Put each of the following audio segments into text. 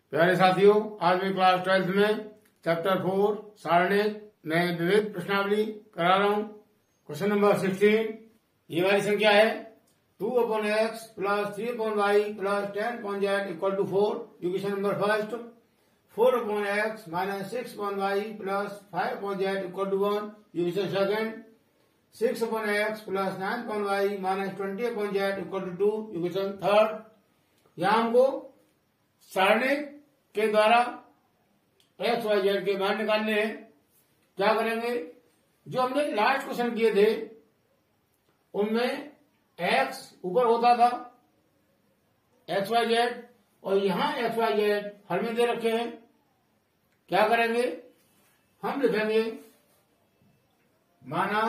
प्यारे साथियों, आज मैं क्लास 12th में चैप्टर 4 सारणिक में विविध प्रश्नावली करा रहा हूँ। क्वेश्चन नंबर 16, ये वाली संख्या है 2/x plus 3/y plus 10/z equal to 4। Equation number first 4/x minus 6/y plus 5/z equal to 1। Equation second 6/x plus 9/y minus 20/z equal to 2। Equation third, यहाँ हमको सारणिक के द्वारा एक्स वाई जेड के मान निकालने हैं। क्या करेंगे, जो हमने लास्ट क्वेश्चन किए थे उनमें एक्स ऊपर होता था एक्स वाई जेड, और यहां एक्स वाई जेड हर में दे रखे हैं। क्या करेंगे, हम लिखेंगे, माना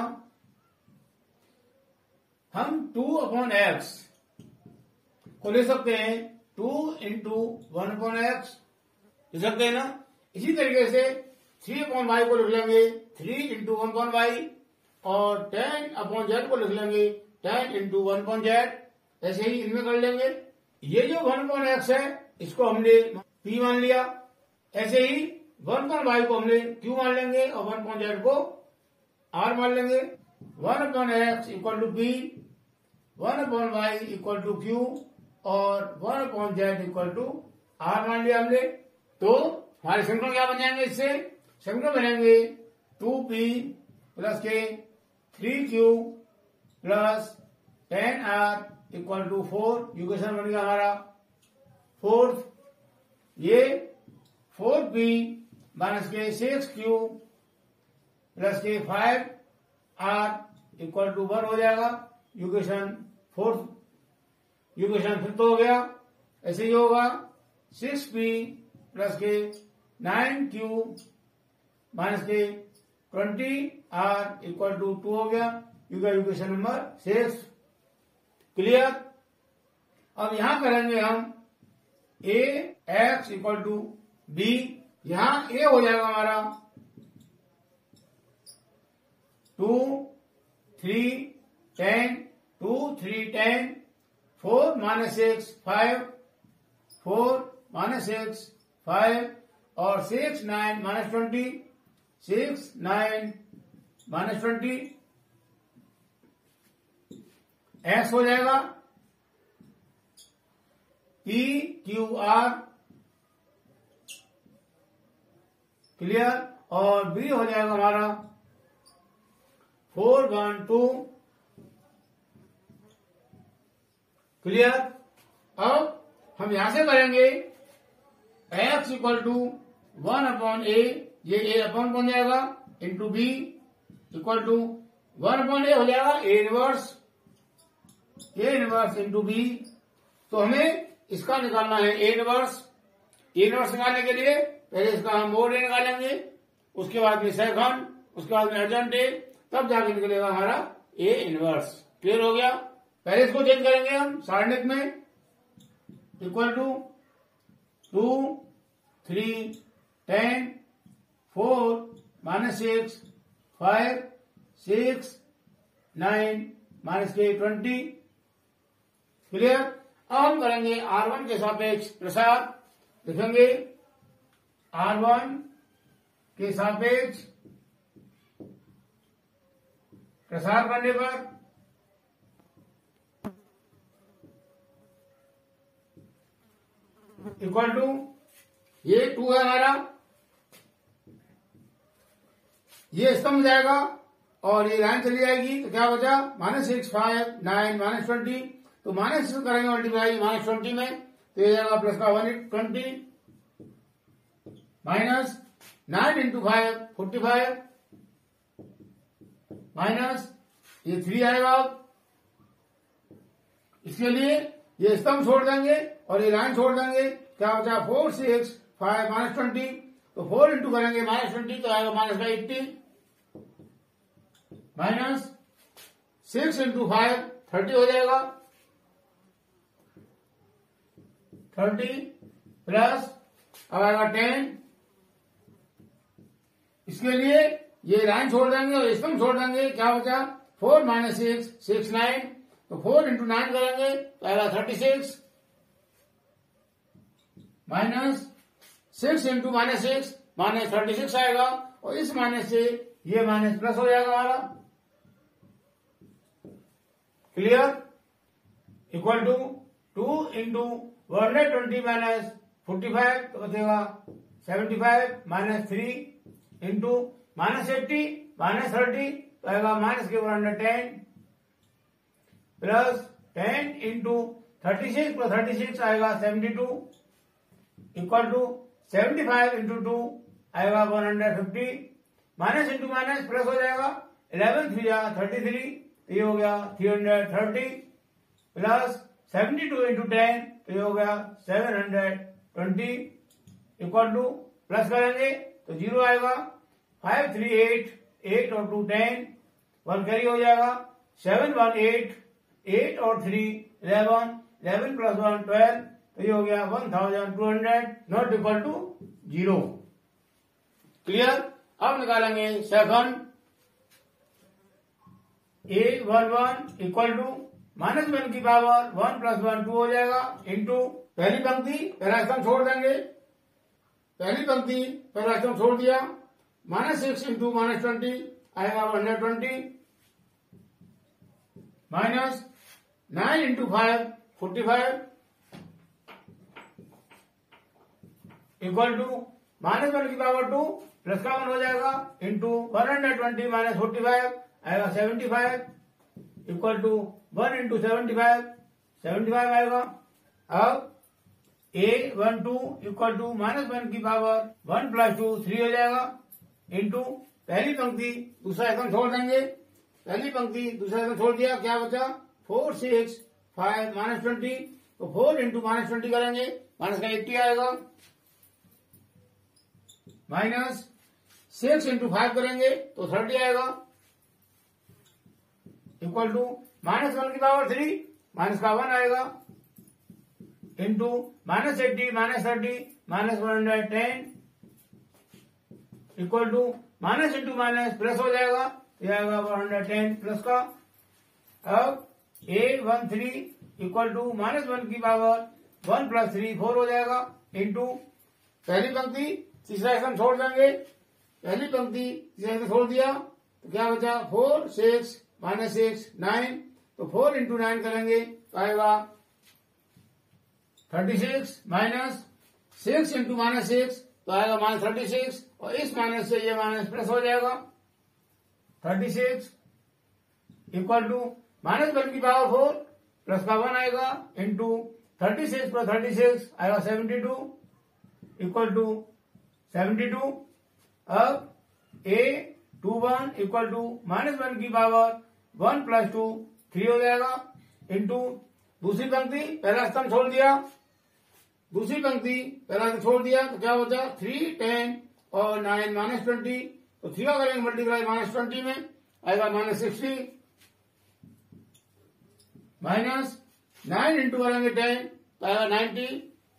हम 2/x को ले सकते हैं 2 इंटू 1/x लिख सकते हैं ना। इसी तरीके से 3/y को लिख लेंगे 3 इंटू 1/y, और 10/z को लिख लेंगे 10 इंटू 1/z। ऐसे ही इनमें कर लेंगे। ये जो 1/x है इसको हमने p मान लिया, ऐसे ही 1/y को हमने q मान लेंगे और 1/z को r मान लेंगे। 1/x equal to p, 1/y equal to q और 1/z इक्वल टू r मान लिया हमने। तो हमारे समीकरण क्या बन जाएंगे, इससे समीकरण बनेंगे 2p प्लस के 3q plus 10r equal to 4। Equation बन गया हमारा फोर्थ। ये 4p माइनस के 6q प्लस के 5r इक्वल टू 1 हो जाएगा। Equation fourth. इक्वेशन फिफ्थ हो गया। ऐसे ही होगा 6p प्लस के 9q माइनस के 20r इक्वल टू 2 हो गया। Equation number 6। क्लियर। अब यहां करेंगे हम a x equal to b। यहां a हो जाएगा हमारा 2 3 10 2 3 10 4 माइनस 6 5 4 माइनस 6 5 और 6 9 माइनस 20 6 9 माइनस 20 x हो जाएगा p q r। क्लियर। और b हो जाएगा हमारा 4 1 2। क्लियर। अब हम यहां से करेंगे x इक्वल टू 1/a, ये a अपॉन बन जाएगा, into b equal to 1/a हो जाएगा a इनवर्स इंटू b। तो हमें इसका निकालना है a इनवर्स निकालने के लिए पहले इसका हम मोड a निकालेंगे, उसके बाद में सेकंड, उसके बाद में अर्जेंट a, तब जाके निकलेगा हमारा a इनवर्स। क्लियर हो गया। पहले इसको चेंज करेंगे हम सारणिक में। इक्वल टू 2 3 10 4 माइनस 6 5 6 9 माइनस के 20। क्लियर। अब हम करेंगे R1 के सापेक्ष प्रसार। लिखेंगे R1 के सापेक्ष प्रसार करने पर इक्वल टू, ये 2 है हमारा, ये स्तंभ जाएगा और ये लाइन चली जाएगी। तो क्या बचा, -6 5 9 माइनस 20। तो माइनस करेंगे मल्टीप्लाई -20 में, तो ये जाएगा प्लस का 120 माइनस 9 इंटू 5 45 माइनस ये 3 आएगा। इसके लिए ये स्तंभ छोड़ देंगे और ये लाइन छोड़ देंगे। क्या बचा 4 6 5 माइनस 20। तो 4 इंटू करेंगे -20 तो आएगा माइनस का 80 माइनस 6 इंटू 5 30 हो जाएगा 30 प्लस अब आएगा 10। इसके लिए ये लाइन छोड़ देंगे और स्तंभ छोड़ देंगे। क्या बचा 4 माइनस 6 6 9। तो 4 इंटू 9 करेंगे तो आएगा 36 माइनस 6 इंटू -6 -36 आएगा, और इस माइनस से ये माइनस प्लस हो जाएगा हमारा। Clear? Equal to 2 into 120 minus 45 तो बचेगा 75 -3 इंटू -80 -30 तो आएगा माइनस के 110 प्लस 10 इंटू 36 प्लस 36 आएगा 72 इक्वल टू 75 इंटू 2 आएगा 150 माइनस इंटू माइनस प्लस हो जाएगा 11 3 33 तो ये हो गया 330 प्लस 72 इंटू 10 तो ये हो गया 720 इक्वल टू प्लस करेंगे तो 0 आएगा 5 3 8 8 और 2 10 1 कैरी हो जाएगा 7 1 8 8 और 3 11 11 प्लस 1 12 तो ये हो गया 1200 नॉट इक्वल टू 0। क्लियर? अब निकालेंगे सेकंड A11 इक्वल टू -1 की पावर 1 प्लस 1 2 हो जाएगा इंटू पहली पंक्ति पहला स्तंभ छोड़ देंगे, पहली पंक्ति पहला स्तंभ छोड़ दिया -6 इंटू -20 आएगा 120 माइनस 9 इंटू 5 45 इक्वल टू -1 की पावर 2 प्लस का 1 हो जाएगा इंटू 120 माइनस 45 आएगा 75 इक्वल टू 1 इंटू 75 आएगा। अब A12 इक्वल टू -1 की पावर 1 प्लस 2 3 हो जाएगा इंटू पहली पंक्ति दूसरा स्तंभ छोड़ देंगे, पहली पंक्ति दूसरा स्तंभ छोड़ दिया, क्या बचा 4 6 5 -20 तो 4 इंटू -20 करेंगे माइनस का 80 आएगा माइनस 6 इंटू 5 करेंगे तो 30 आएगा इक्वल टू -1 की पावर 3 माइनस का 1 आएगा into -80 -30 -110 equal to minus into minus plus हो जाएगा, यह आएगा 110 प्लस का। अब A13 इक्वल टू -1 की पावर 1 प्लस 3 4 हो जाएगा इंटू पहली पंक्ति तीसरा स्तंभ छोड़ देंगे, पहली पंक्ति तीसरा स्तंभ छोड़ दिया तो क्या बचा 4 6 -6 9 तो 4 इंटू 9 करेंगे तो आएगा 36 माइनस 6 इंटू -6 तो आएगा -36 और इस माइनस से ये माइनस प्लस हो जाएगा 36 इक्वल टू -1 की पावर 4 प्लस का 1 आएगा इंटू 36 प्लस 36 आएगा 72 इक्वल टू 72। अब A21 इक्वल टू -1 की पावर 1 प्लस 2 3 हो जाएगा इंटू दूसरी पंक्ति पहला स्तंभ छोड़ दिया, दूसरी पंक्ति पहला स्तंभ छोड़ दिया तो क्या बचा 3 10 और 9 -20 तो 3 का करेंगे मल्टीप्लाई -20 में आएगा -60 माइनस 9 इंटू करेंगे 10 तो आएगा 90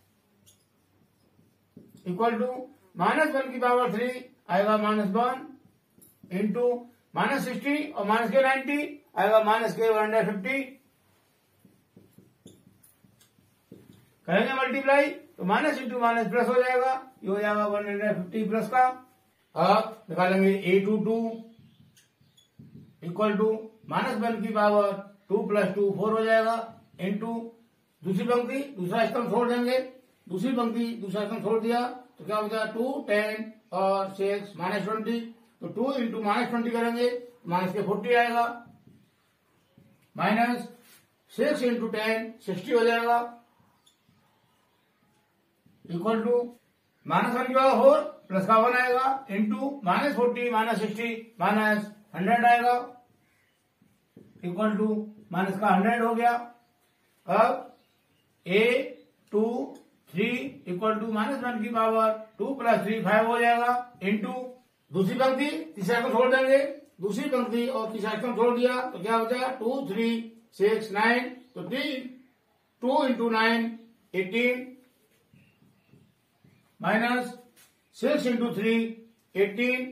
इक्वल टू -1 की पावर 3 आएगा -1 इंटू -60 और माइनस के 90 आएगा माइनस के 150 करेंगे मल्टीप्लाई तो माइनस इंटू माइनस प्लस हो जाएगा, ये हो जाएगा 150 प्लस का। अब निकालेंगे A22 इक्वल टू -1 की पावर 2 प्लस 2 4 हो जाएगा इंटू दूसरी पंक्ति दूसरा स्तंभ छोड़ देंगे, दूसरी पंक्ति दूसरा स्तंभ छोड़ दिया तो क्या बचा 2 10 और 6 -20 तो 2 इंटू -20 करेंगे माइनस के 40 आएगा माइनस 6 इंटू 10 60 हो जाएगा इक्वल टू -1 की पावर 4 प्लस का 1 आएगा इंटू -40 -60 -100 आएगा इक्वल टू माइनस का 100 हो गया। अब A23 इक्वल टू -1 की पावर 2 प्लस 3 5 हो जाएगा इंटू दूसरी पंक्ति तीसरा को छोड़ देंगे, दूसरी पंक्ति और तीसरा स्तंभ छोड़ दिया तो क्या बचा 2 3 6 9 तो 2 into 9 18 minus 6 into 3 18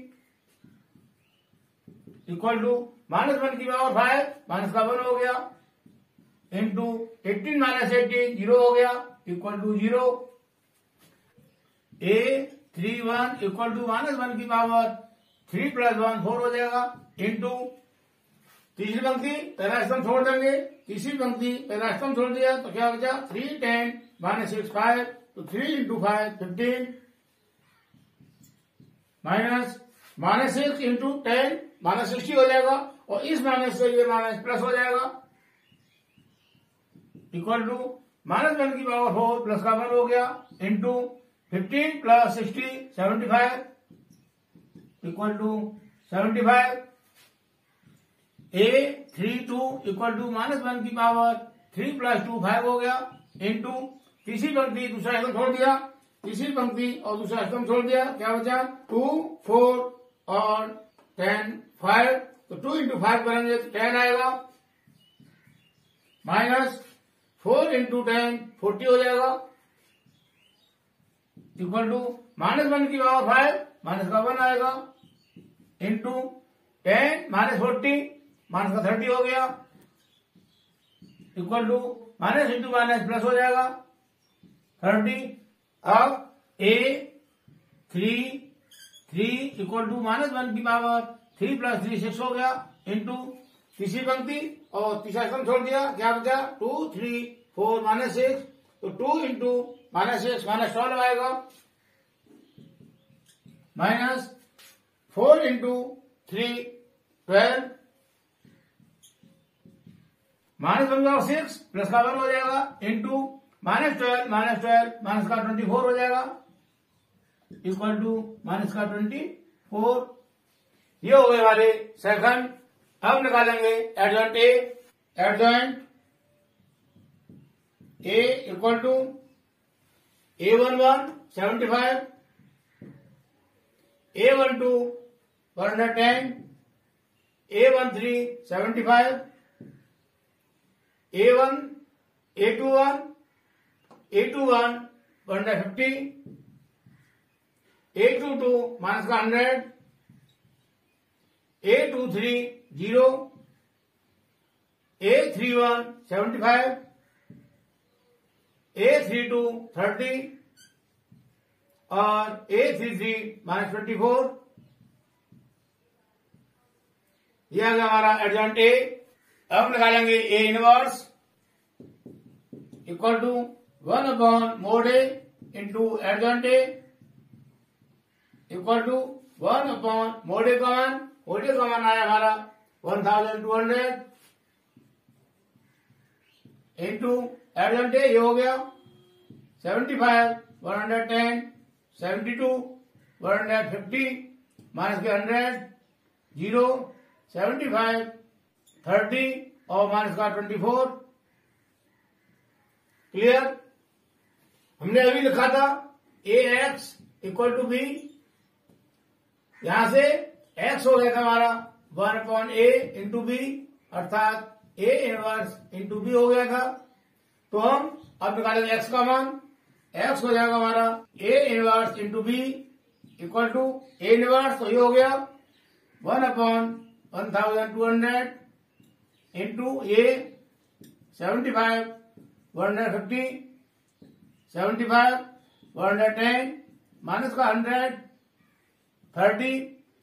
equal to -1 की पावर 5 माइनस का 1 हो गया इंटू 18 -18 0 हो गया equal to 0। A31 equal to -1 की पावर 3 + 1 4 हो जाएगा, इंटू तीसरी पंक्ति पहला स्तंभ छोड़ देंगे, तीसरी पंक्ति पहला स्तंभ छोड़ दिया तो क्या बचा 3 10 -6 5, तो 3 × 5 15 माइनस -6 × 10 -60 हो जाएगा, और इस माइनस से ये माइनस प्लस हो जाएगा, इक्वल टू -1 की पावर 4 प्लस का 1 हो गया, into 15 + 60 75 equal to 75। A32 equal to -1 की पावर 3 + 2 5 हो गया, इंटू तीसरी पंक्ति दूसरा स्तंभ छोड़ दिया, तीसरी पंक्ति और दूसरा स्तंभ छोड़ दिया, क्या बचा 2 4 और 10 5, तो 2 × 5 करेंगे तो 10 आएगा, माइनस 4 × 10 40 हो जाएगा, इक्वल टू -1 की पावर 5 माइनस का 1 आएगा, इंटू 10 -40 माइनस का 30 हो गया, equal to minus into minus plus हो जाएगा 30। अब A33 इक्वल टू -1 की पावर 3 + 3 6 हो गया, इंटू तीसरी पंक्ति और तीसरा स्तंभ छोड़ दिया, क्या बचा 2 3 4 -6, तो 2 × -6 -12 आएगा, माइनस 4 × 3 12 -1 का 6 प्लस का 1 हो जाएगा, इंटू -12 माइनस का 24 हो जाएगा, इक्वल टू माइनस का 24। ये हो गए हमारे सेकंड। अब निकालेंगे adjoint A. Adjoint A equal to A11 75, A12 110, A13 75, A21 150, A22 minus का 100, A23 0, A31 75, A32 30 और A33 -24। यह आ गया हमारा एडजॉइंट ए। अब निकालेंगे A inverse equal to 1/mod A into adjoint A equal to 1/mod A common. mod A common आया हमारा 1200 into adjoint ए, ये हो गया 75 110 72 150 माइनस के 100 0 75 30 और माइनस का 24। क्लियर। हमने अभी लिखा था AX इक्वल टू B, यहां से X हो गया था हमारा 1/A इंटू B, अर्थात A इनवर्स इंटू B हो गया था। तो हम अब निकालेंगे X का मान। X हो जाएगा हमारा A inverse into B equal to A inverse, तो ये हो गया 1/1200 इंटू A 75 150 75 110 माइनस का 100 30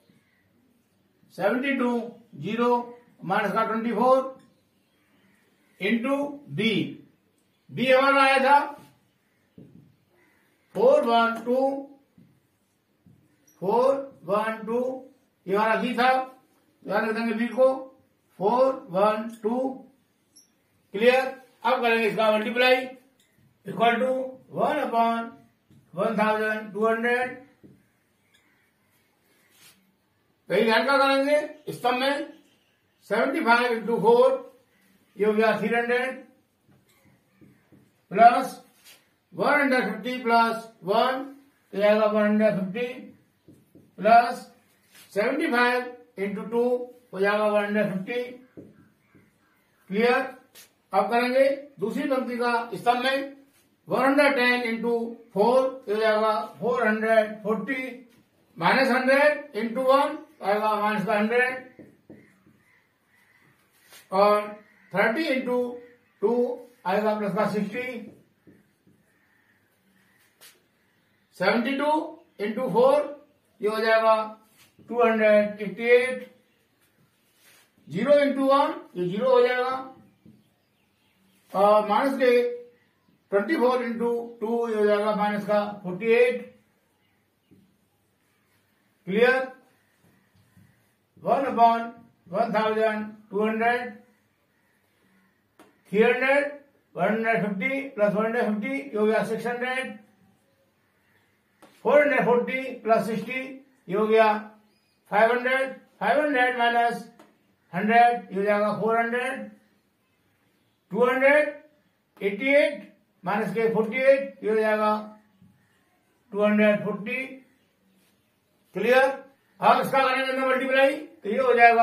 72 0 माइनस का 24 इंटू B। B हमारा आया था 412 ये हमारा B था, ध्यान रख देंगे B को 412। क्लियर। अब करेंगे इसका मल्टीप्लाई इक्वल टू 1/1200। कहीं ध्यान का करेंगे स्तंभ में 75 इंटू 4 ये हो गया 300 प्लस 150 प्लस 1 तो आएगा 150 प्लस 75 इंटू 2 हो जाएगा 150। क्लियर। अब करेंगे दूसरी पंक्ति का स्तंभ में 110 इंटू 4 हो जाएगा 440 माइनस 100 इंटू 1 आएगा माइनस का 100 और 30 इंटू 2 आएगा प्लस का 60। 72 इंटू 4 ये हो जाएगा 288। 0 इंटू 1 ये 0 हो जाएगा, और माइनस के 24 इंटू 2 ये हो जाएगा माइनस का 48। क्लियर। 1/1000 200, 300 150 प्लस 150 ये हो गया 600, 440 प्लस 60 ये हो गया 500, 500 माइनस 100 ये हो जाएगा 400, 288 माइनस के 48 ये हो जाएगा 240। क्लियर। अब इसका करेंगे मल्टीप्लाई तो ये हो जाएगा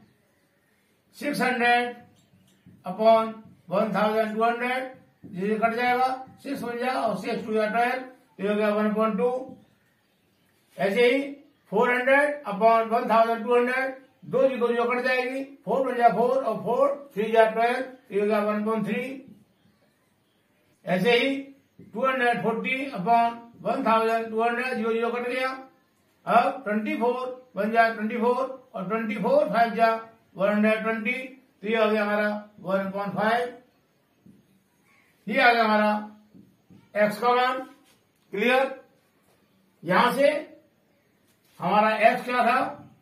600 अपॉन 1200, ये कट जाएगा 6 बन जाएगा और 6 2 12 ये हो गया 1.2। ऐसे ही 400 अपॉन 1200, 2 जीरो कट जाएगी, 4 बन जाए 4 और 4 3 12 ये हो गया 1.3। ऐसे ही 240 अपॉन 1200, 0 कट गया। अब 24 बन जाए 24 और 24 5 जा 120 तो ये हो गया हमारा 1.5। ये आ गया हमारा x का मान। क्लियर। यहां से हमारा x क्या था,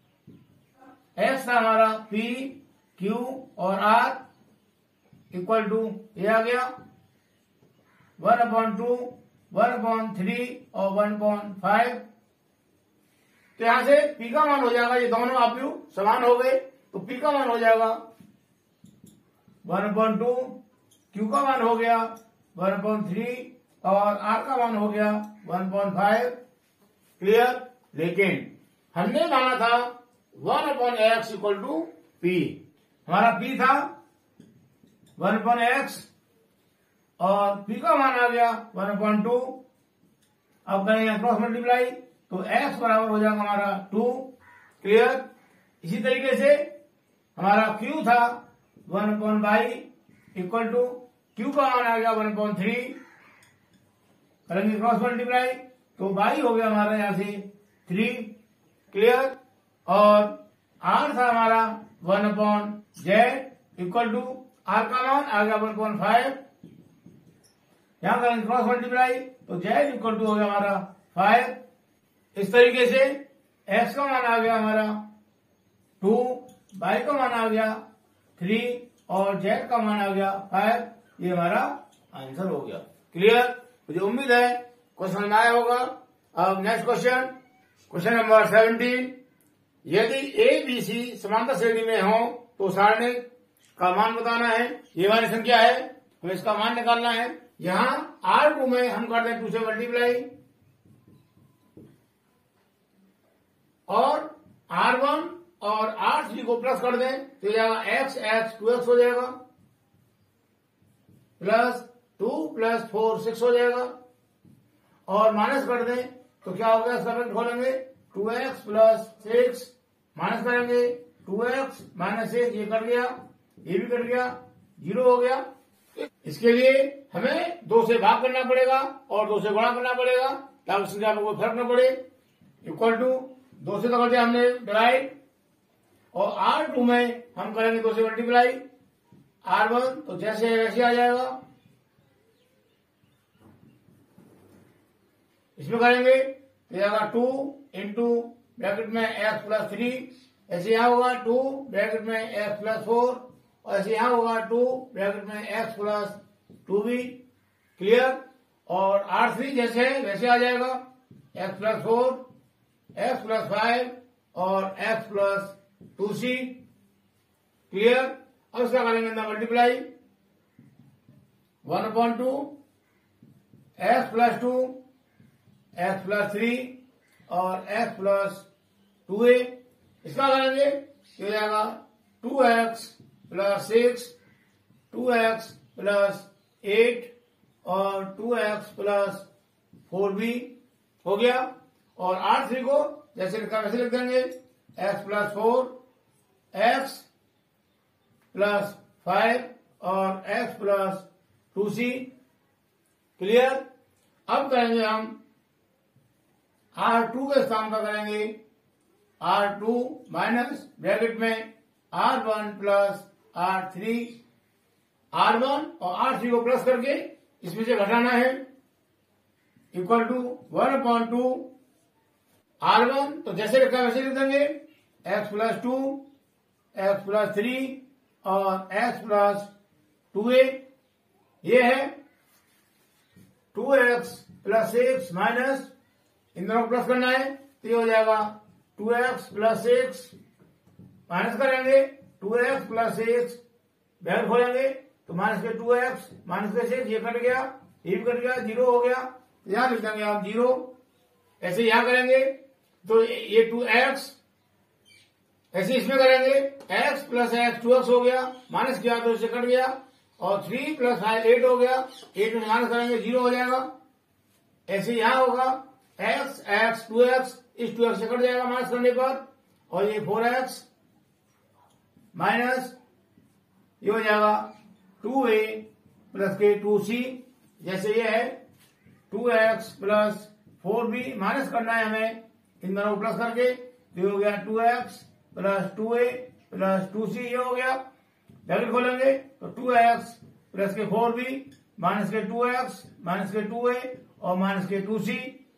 x था हमारा p q और r इक्वल टू ये आ गया 1/2 1/3 और 1.5। तो यहां से p का मान हो जाएगा, ये दोनों आप समान हो गए तो p का मान हो जाएगा 1/2, q का मान हो गया 1/3 और r का मान हो गया 1.5। क्लियर। लेकिन हमने माना था 1/x इक्वल टू p, हमारा p था 1/x और p का मान आ गया 1/2। अब करेंगे क्रॉस मल्टीप्लाई तो x बराबर हो जाएगा हमारा 2। क्लियर। इसी तरीके से हमारा q था 1/y इक्वल टू q का मान आ गया 1.3। करेंगे क्रॉस मल्टीप्लाई तो y हो गया हमारा यहां से 3। क्लियर। और r था हमारा 1/z इक्वल टू r का मान आ गया 1.5। यहां करेंगे क्रॉस मल्टीप्लाई तो z इक्वल टू हो गया हमारा 5। इस तरीके से x का मान आ गया हमारा 2, y का मान आ गया 3 और z का मान आ गया 5। ये हमारा आंसर हो गया। क्लियर। मुझे उम्मीद है क्वेश्चन आया होगा। अब नेक्स्ट क्वेश्चन, क्वेश्चन नंबर 17। यदि ए बी सी समांतर श्रेणी में हो तो सारणी का मान बताना है। ये वाली संख्या है, हमें इसका मान निकालना है। यहाँ R2 में हम करते हैं 2 से मल्टीप्लाई और R1 और R3 को प्लस कर दें तो जाएगा x 2x हो जाएगा, प्लस 2 + 4 6 हो जाएगा, और माइनस कर दें तो क्या होगा, इसका खोलेंगे 2x + 6 माइनस करेंगे 2x - 6 ये कट गया, ये भी कट गया, 0 हो गया। इसके लिए हमें 2 से भाग करना पड़ेगा और 2 से गुणा करना पड़ेगा ताकि संख्या में कोई फर्क न पड़े। इक्वल टू 2 से तो करते हमने डिवाइड और R2 में हम करेंगे 2 से मल्टीप्लाई। R1 तो जैसे है वैसे आ जाएगा, इसमें करेंगे तो जाएगा 2 इंटू ब्रैकेट में x + 3, ऐसे यहां होगा 2 ब्रैकेट में x + 4 और ऐसे यहां होगा 2 ब्रैकेट में x + 2b। क्लियर। और R3 जैसे है वैसे आ जाएगा, x + 4 x + 5 और x + 2c। क्लियर। अब इसका करेंगे ना मल्टीप्लाई 1/2 x + 2 x + 3 और x + 2a। इसका करेंगे हो जाएगा 2x + 6 2x + 8 और 2x + 4b हो गया। और R3 को जैसे लिखा वैसे लिख देंगे, x + 4 x + 5 और x + 2c। क्लियर। अब करेंगे हम R2 के स्थान पर करेंगे R2 माइनस ब्रैकेट में R1 प्लस R3, R1 और R3 को प्लस करके इसमें से घटाना है, इक्वल टू 1/2 R1, तो जैसे लिखा वैसे लिख देंगे, x प्लस 2, x प्लस 3 और x प्लस 2a। ये है 2x प्लस 6 माइनस, इन दोनों को प्लस करना है, तो ये हो जाएगा 2x प्लस 6, माइनस करेंगे 2x प्लस 6, ब्रैकेट खोलेंगे तो माइनस के 2x माइनस के 6, ये कट गया, ये भी कट गया, 0 हो गया, यहां लिख देंगे आप 0। ऐसे यहां करेंगे तो ये 2x, ऐसे इसमें करेंगे x प्लस x 2x हो गया, माइनस किया तो इससे कट गया, और 3 प्लस 5 8 हो गया, 8 में माइनस करेंगे 0 हो जाएगा। ऐसे यहां होगा x 2x, इस 2x से कट जाएगा माइनस करने पर, और ये 4x माइनस ये हो जाएगा 2a प्लस के 2c, जैसे ये है 2x प्लस 4b, माइनस करना है हमें, इन दोनों को प्लस करके, तो ये हो गया 2x plus 2a plus 2c, ये हो गया, ब्रैकेट खोलेंगे तो 2x प्लस के 4b माइनस के 2x माइनस के 2a और माइनस के 2c,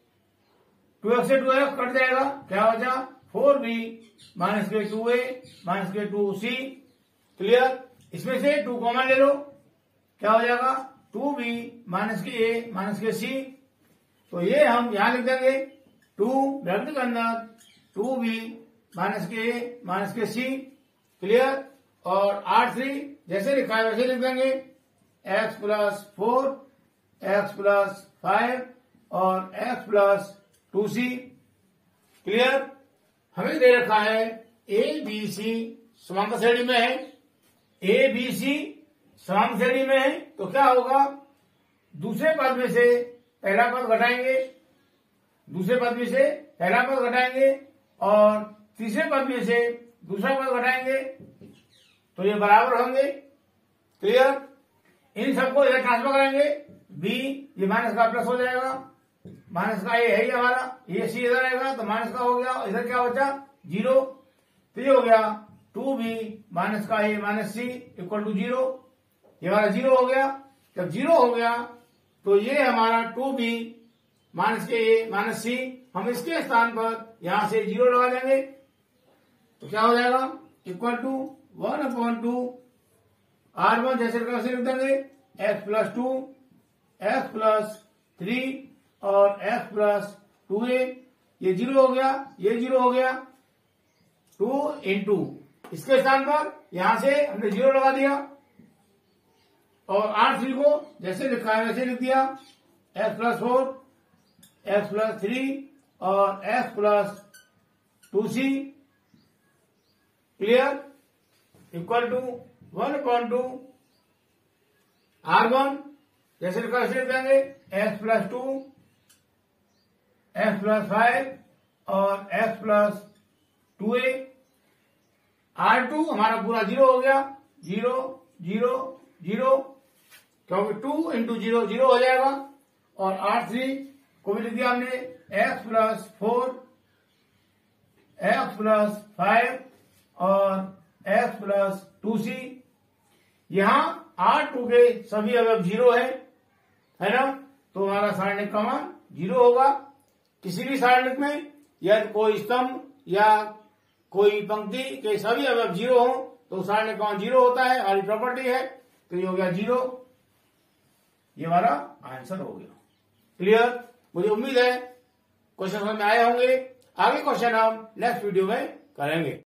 2x से 2x कट जाएगा, क्या बचा 4b माइनस के 2a माइनस के 2c। क्लियर? इसमें से 2 कॉमन ले लो, क्या हो जाएगा 2b माइनस के a माइनस के c, तो ये हम यहां लिख देंगे 2 ब्रैकेट के अंदर 2b माइनस के a माइनस के c। क्लियर? और R3 जैसे लिखा है वैसे लिख देंगे, x प्लस 4, x प्लस 5 और x प्लस 2c। क्लियर? हमें दे रखा है a b c समांतर श्रेणी में है, a b c समांतर श्रेणी में है, तो क्या होगा, दूसरे पद में से पहला पद घटाएंगे, दूसरे पद में से पहला पद घटाएंगे और तीसरे पद में से दूसरा पद घटाएंगे, तो ये बराबर होंगे। क्लियर? इन सबको इधर ट्रांसफर करेंगे, b ये माइनस का प्लस हो जाएगा, माइनस का ये है ही हमारा, ये c इधर आएगा तो माइनस का हो गया, इधर क्या बचा 0, तो ये हो गया 2b माइनस का a minus c equal to 0, ये हमारा 0 हो गया। जब 0 हो गया तो ये हमारा 2b माइनस के a माइनस c, हम इसके स्थान पर यहां से 0 लगा देंगे, तो क्या हो जाएगा इक्वल टू 1/2 R1 जैसे लिख देंगे, x प्लस 2, x प्लस 3 और x प्लस 2a, ये 0 हो गया, ये 0 हो गया, 2 इंटू इसके स्थान पर यहां से हमने 0 लगा दिया, और R3 को जैसे लिखा है वैसे लिख दिया, x प्लस 4, x प्लस 3 और x plus 2c। Clear? Equal to 1/2 R1 जैसे लिखा वैसे लिख देंगे, x प्लस 2, x प्लस 5 और x प्लस 2a। R2 हमारा पूरा 0 हो गया, 0 0 0, क्योंकि 2 इंटू 0 0 हो जाएगा, और R3 को भी लिख दिया हमने x प्लस 4, x प्लस 5 और x प्लस 2c। यहां R2 के सभी अवयव 0 है ना, तो हमारा सारणिक का मान 0 होगा। किसी भी सारणिक में यदि कोई स्तंभ या कोई पंक्ति के सभी अवयव 0 हो तो सारणिक का मान 0 होता है, हमारी प्रॉपर्टी है, तो ये हो गया 0, ये हमारा आंसर हो गया। क्लियर? मुझे उम्मीद है क्वेश्चन समझ में आए होंगे। आगे क्वेश्चन हम नेक्स्ट वीडियो में करेंगे।